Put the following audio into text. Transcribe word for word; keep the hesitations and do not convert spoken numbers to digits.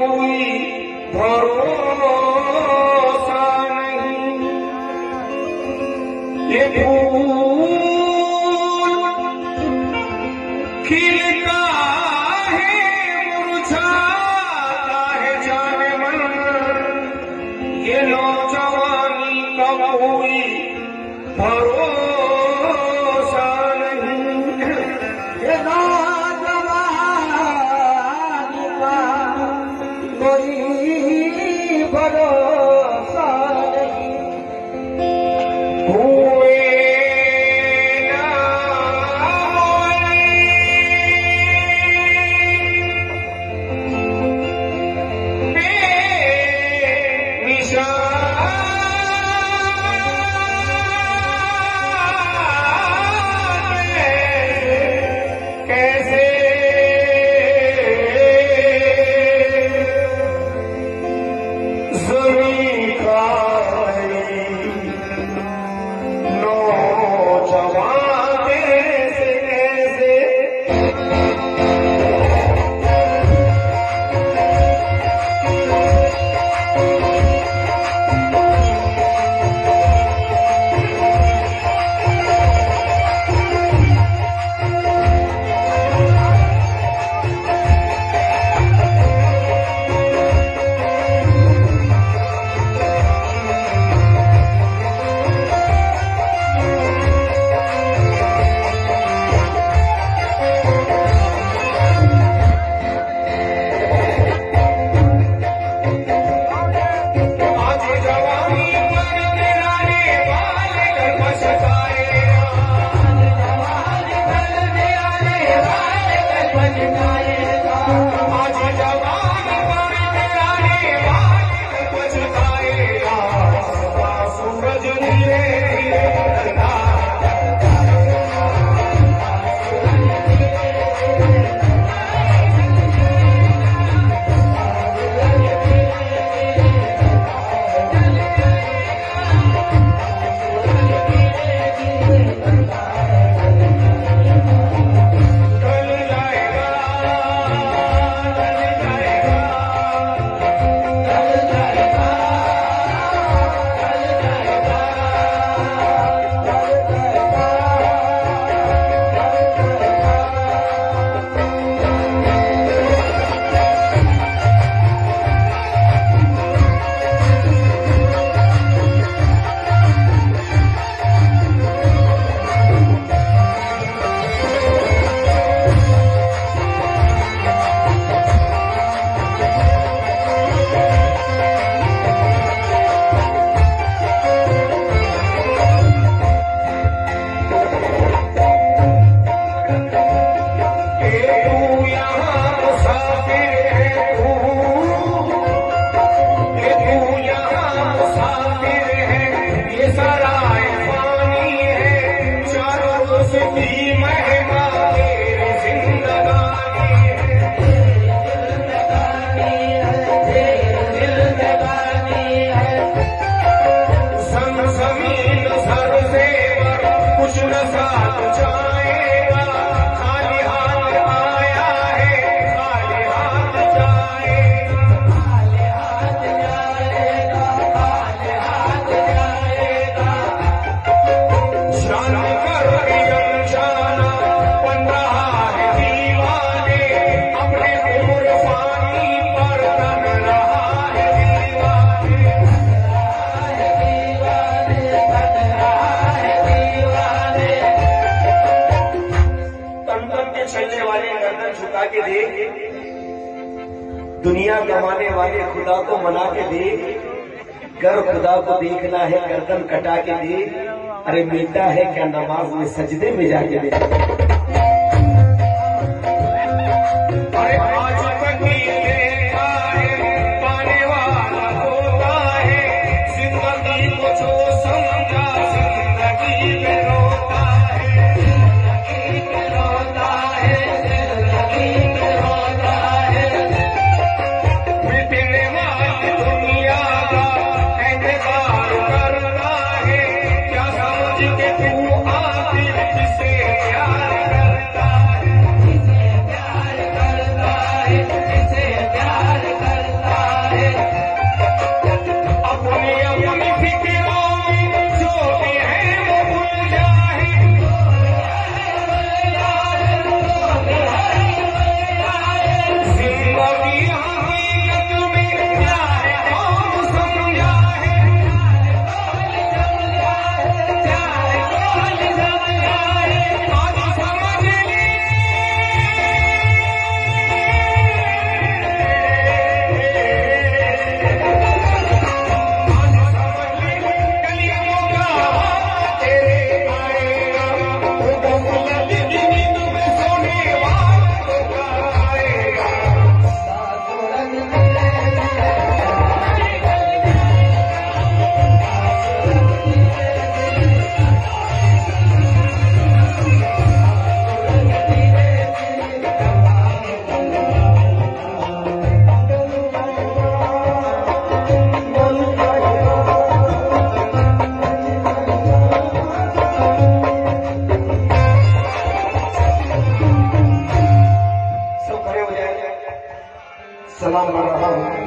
कोई भरोसा नहीं। ये फूल खिलता है मुरझाता है जाने मन, ये नौजवानी का कोई भरोसा नहीं। ये नौजवानी का कोई भरोसा नहीं। हुए ना दुनिया कमाने वाले खुदा को मना के देख, कर खुदा को देखना है गर्दन कटा के देख, अरे मिलता है क्या नमाज में सजदे में जाके देख। अरे आज तक ही देखा है पाने वाला होता है, जिंदगी को जो समझा जिंदगी में रोता है, जिंदगी में रोता है, जिंदगी में रोता है। मिटने वाली दुनिया का इंतजार करता है, क्या समझ के तू आखिर किसे प्यार काम कर रहा हूँ।